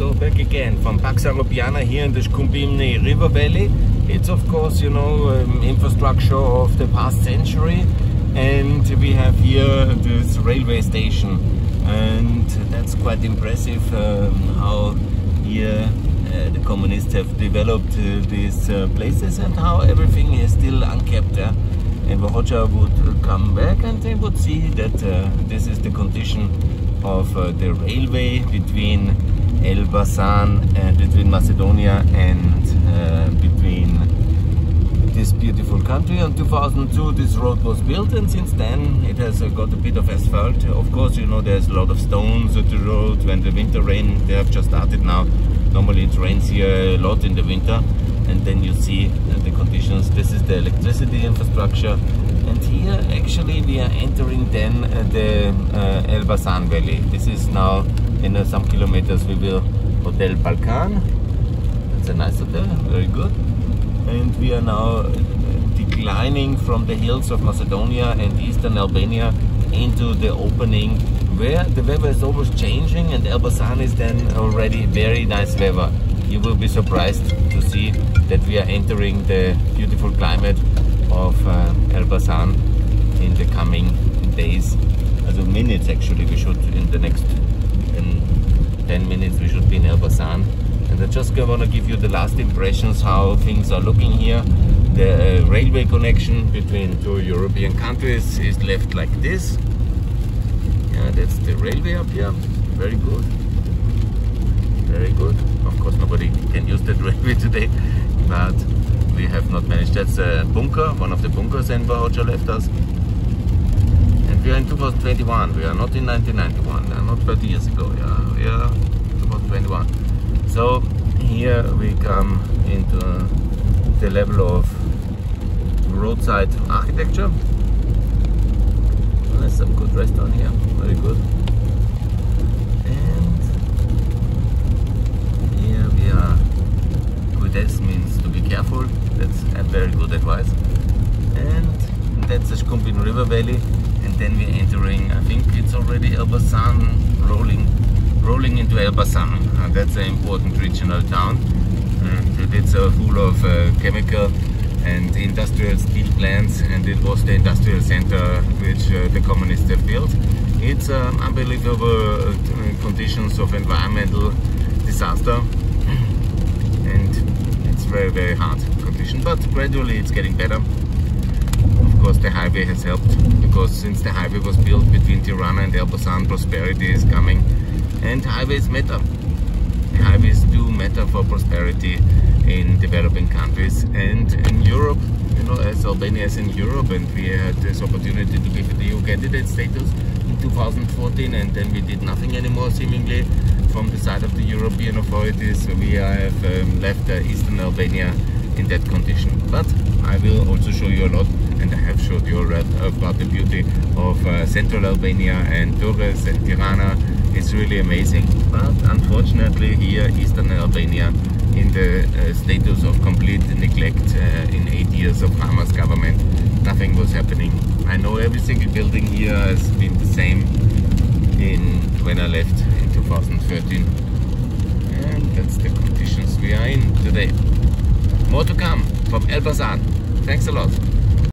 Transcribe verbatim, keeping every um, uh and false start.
So back again from Pax Europiana here in the Shkumbimni River Valley. It's of course, you know, um, infrastructure of the past century, and we have here this railway station, and that's quite impressive um, how here uh, the communists have developed uh, these uh, places and how everything is still unkept. Uh, and Vohocha would come back and they would see that uh, this is the condition of uh, the railway between Elbasan and between Macedonia and uh, between this beautiful country. In two thousand two this road was built, and since then it has uh, got a bit of asphalt. Of course, you know, there's a lot of stones at the road. When the winter rain, they have just started now. Normally it rains here a lot in the winter, and then you see uh, the conditions. This is the electricity infrastructure, and here actually we are entering then uh, the uh, Elbasan Valley. This is now in uh, some kilometers we will Hotel Balkan. It's a nice hotel, very good. And we are now declining from the hills of Macedonia and eastern Albania into the opening where the weather is always changing, and Elbasan is then already very nice weather. You will be surprised to see that we are entering the beautiful climate of uh, Elbasan in the coming days. Also minutes actually, we should in the next in ten minutes we should be in Elbasan. And I just want to give you the last impressions how things are looking here. The uh, railway connection between two European countries is left like this. Yeah, that's the railway up here. Very good. Very good. Of course nobody can use that railway today, but we have not managed. That's a bunker, one of the bunkers Enver Hoxha left us. And we are in two thousand twenty-one. We are not in nineteen ninety-one. We are not thirty years ago. Yeah, we are two thousand twenty-one. So here we come into the level of roadside architecture. There's some good restaurant here, very good. And here we are. Cuides means to be careful. That's a very good advice. And that's the Shkumbin River Valley. And then we're entering, I think it's already Elbasan, rolling rolling into Elbasan. Uh, that's an important regional town. And it's uh, full of uh, chemical and industrial steel plants, and it was the industrial center which uh, the communists have built. It's um, unbelievable uh, conditions of environmental disaster, and it's very very hard condition, but gradually it's getting better. Of course the highway has helped, because since the highway was built between Tirana and Elbasan, prosperity is coming. And highways matter. Highways do matter for prosperity in developing countries and in Europe. You know, as Albania is in Europe, and we had this opportunity to give it the E U candidate status in two thousand fourteen, and then we did nothing anymore seemingly from the side of the European authorities. We have um, left uh, Eastern Albania in that condition. But I will also show you a lot, and I have showed you already about the beauty of uh, Central Albania and Durrës and Tirana. It's really amazing, but unfortunately here Eastern Albania in the uh, status of complete neglect uh, in eight years of Rama's government. Nothing was happening. I know every single building here has been the same in when I left in two thousand thirteen, and that's the conditions we are in today. More to come from Elbasan. Thanks a lot.